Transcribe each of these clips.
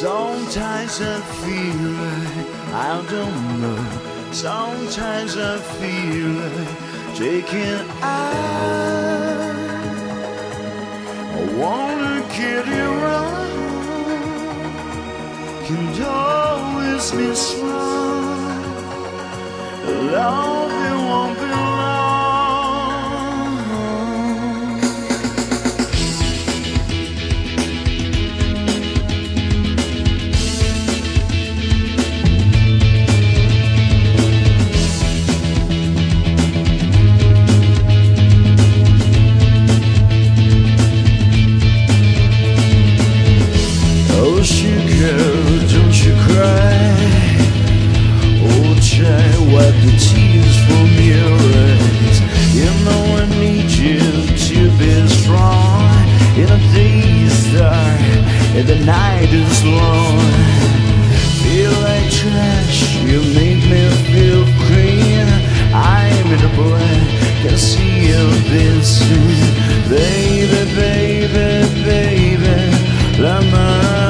Sometimes I feel like I don't know. Sometimes I feel like taking out. I wanna get it wrong. Can't always be strong. Love it won't be long. Oh, sugar, don't you cry. Oh, child, wipe the tears from your eyes. You know I need you to be strong. In the day is dark and the night is long. Feel like trash, you make me feel clean. I'm in the black, can see you dancing. Baby, baby, baby, let my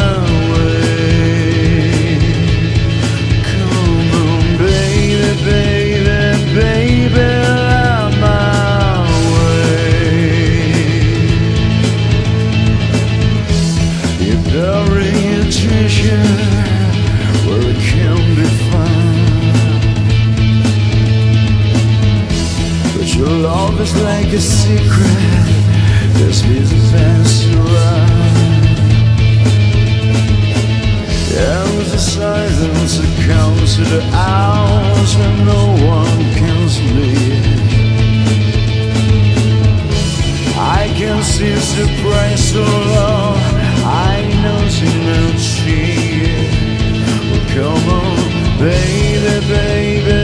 where it can be found, but your love is like a secret that's been passed around. There was a silence that comes to the hours when no one can sleep. I can see surprise so low, I know she knows she. Well, come on, baby, baby.